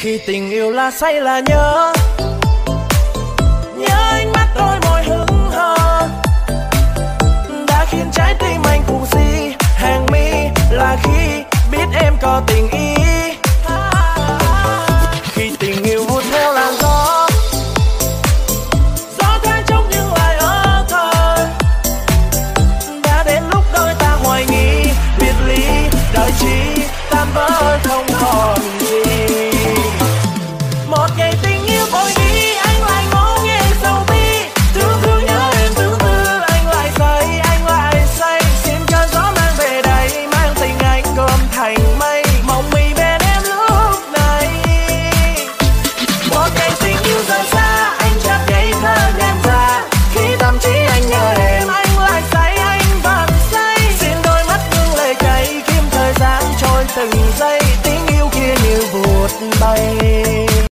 Khi tình yêu là say là nhớ, nhớ ánh mắt đôi môi hững hờ đã khiến trái tim anh cuồng si. Hàng mi là khi biết em có tình ý. Khi tình yêu vụt theo làn gió, gió thoáng chốc nhưng lại ở thời. Đã đến lúc đôi ta hoài nghi, biệt ly đợi chi tan vỡ không còn gì. Một ngày tình yêu vội đi, anh lại ngó nghiêng sầu bi. Thương thương nhớ em tương tư, anh lại say. Xin cơn gió mang về đây, mang tình anh gom thành mây, mộng mì bên em lúc này. Một ngày tình yêu rời xa, anh chắc ngây thơ nhận ra. Khi tâm trí anh nhớ em, anh lại say, anh vẫn say. Xin đôi mắt ngưng lệ cay, kim thời gian trôi từng giây. Tình yêu kia như vụt bay.